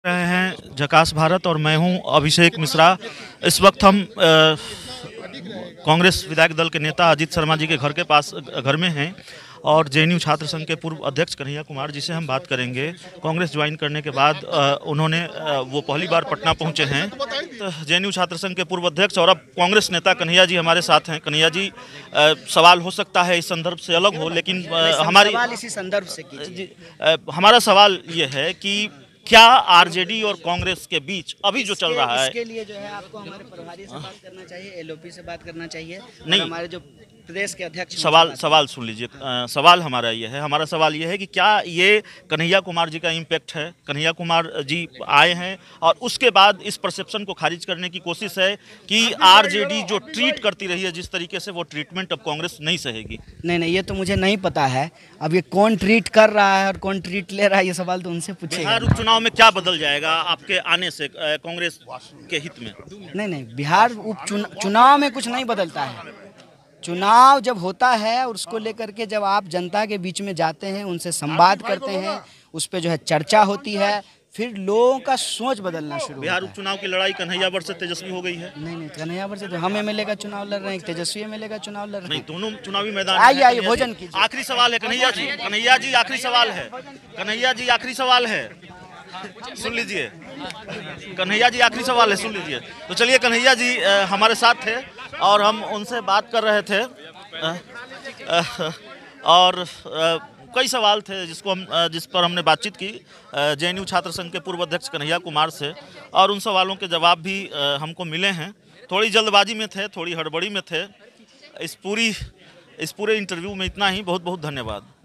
रहे हैं झकास भारत और मैं हूं अभिषेक मिश्रा। इस वक्त हम कांग्रेस विधायक दल के नेता अजीत शर्मा जी के घर के पास घर में हैं और जेएनयू छात्र संघ के पूर्व अध्यक्ष कन्हैया कुमार जी से हम बात करेंगे। कांग्रेस ज्वाइन करने के बाद उन्होंने वो पहली बार पटना पहुंचे हैं। तो जेएनयू छात्र संघ के पूर्व अध्यक्ष और अब कांग्रेस नेता कन्हैया जी हमारे साथ हैं। कन्हैया जी, सवाल हो सकता है इस संदर्भ से अलग हो, लेकिन हमारी इसी संदर्भ से हमारा सवाल ये है कि क्या आरजेडी और कांग्रेस के बीच अभी जो चल रहा है, इसके लिए जो है आपको हमारे प्रभारी से बात करना चाहिए, एलओपी से बात करना चाहिए। नहीं, हमारे जो प्रदेश के अध्यक्ष सवाल सुन लीजिए। सवाल हमारा ये है कि क्या ये कन्हैया कुमार जी का इम्पैक्ट है? कन्हैया कुमार जी आए हैं और उसके बाद इस परसेप्शन को खारिज करने की कोशिश है कि आरजेडी जो ट्रीट करती रही है जिस तरीके से, वो ट्रीटमेंट अब कांग्रेस नहीं सहेगी। नहीं, ये तो मुझे नहीं पता है। अब ये कौन ट्रीट कर रहा है और कौन ट्रीट ले रहा है, ये सवाल तो उनसे पूछेगा। बिहार उपचुनाव में क्या बदल जाएगा आपके आने से कांग्रेस के हित में? नहीं, बिहार उपचुनाव में कुछ नहीं बदलता है। चुनाव जब होता है और उसको लेकर के जब आप जनता के बीच में जाते हैं, उनसे संवाद करते हैं, उस पर जो है चर्चा होती है, फिर लोगों का सोच बदलना शुरू होता है। बिहार उपचुनाव की लड़ाई कन्हैया वर्ष से तेजस्वी हो गई है। नहीं, कन्हैया वर्ष से तो हम एमएलए का चुनाव लड़ रहे हैं, तेजस्वी एमएलए का चुनाव लड़ रहे हैं। नहीं, दोनों चुनावी मैदान। आइए भोजन कीजिए। आखिरी सवाल है कन्हैया जी, आखिरी सवाल है। कन्हैया जी आखिरी सवाल है, सुन लीजिए। कन्हैया जी आखिरी सवाल है, सुन लीजिए। तो चलिए, कन्हैया जी हमारे साथ थे और हम उनसे बात कर रहे थे और कई सवाल थे जिस पर हमने बातचीत की जेएनयू छात्र संघ के पूर्व अध्यक्ष कन्हैया कुमार से, और उन सवालों के जवाब भी हमको मिले हैं। थोड़ी जल्दबाजी में थे, थोड़ी हड़बड़ी में थे। इस पूरे इंटरव्यू में इतना ही। बहुत बहुत धन्यवाद।